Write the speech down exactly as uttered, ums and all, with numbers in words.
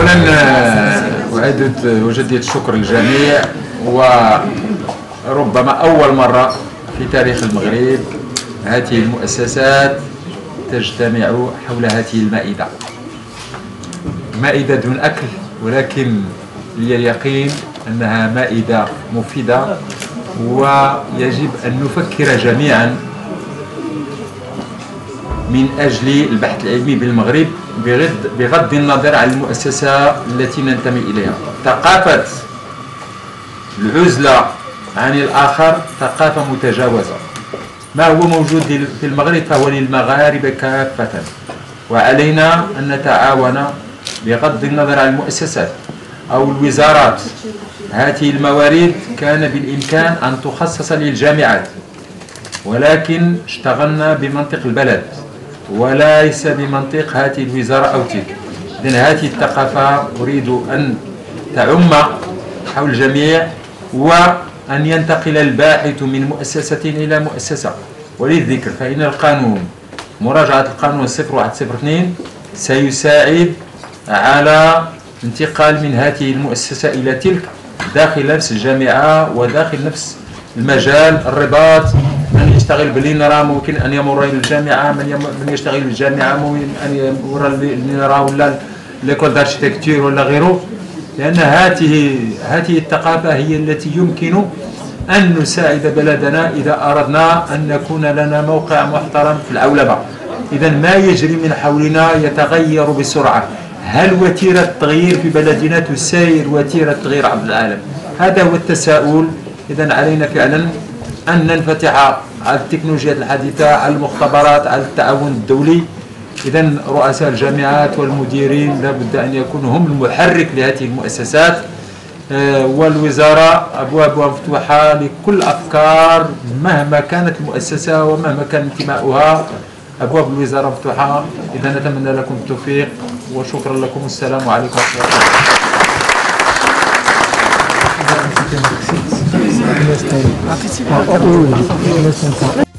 اولا اعيد وجديد الشكر للجميع، وربما اول مره في تاريخ المغرب هذه المؤسسات تجتمع حول هذه المائده، مائده دون اكل، ولكن لي اليقين انها مائده مفيده، ويجب ان نفكر جميعا من أجل البحث العلمي بالمغرب بغض النظر عن المؤسسة التي ننتمي إليها. ثقافة العزلة عن الآخر ثقافة متجاوزة، ما هو موجود في المغرب فهو للمغاربة كافة، وعلينا أن نتعاون بغض النظر عن المؤسسات أو الوزارات. هذه الموارد كان بالإمكان أن تخصص للجامعات، ولكن اشتغلنا بمنطق البلد وليس بمنطق هذه الوزارة أو تلك. إذن هذه الثقافة أريد أن تعم حول الجميع، وأن ينتقل الباحث من مؤسسة إلى مؤسسة. وللذكر فإن القانون، مراجعة القانون صفر واحد صفر اثنين سيساعد على انتقال من هذه المؤسسة إلى تلك داخل نفس الجامعة وداخل نفس المجال. الرباط، من يشتغل بالإنرا ممكن أن يمر إلى الجامعة، من يشتغل بالجامعة ممكن أن يمر الإنرا ولا ليكول داركتيكتور ولا غيره، لأن هذه هذه الثقافة هي التي يمكن أن نساعد بلدنا إذا أردنا أن نكون لنا موقع محترم في العولمة. إذا ما يجري من حولنا يتغير بسرعة. هل وتيرة التغيير في بلدنا تساير وتيرة التغيير عبر العالم؟ هذا هو التساؤل. إذا علينا فعلا أن ننفتح على التكنولوجيات الحديثة، على المختبرات، على التعاون الدولي. إذا رؤساء الجامعات والمديرين لابد أن يكونوا هم المحرك لهذه المؤسسات، والوزارة أبوابها مفتوحة لكل أفكار مهما كانت المؤسسة ومهما كان انتماؤها، أبواب الوزارة مفتوحة. إذا نتمنى لكم التوفيق وشكرا لكم، والسلام عليكم ورحمة الله.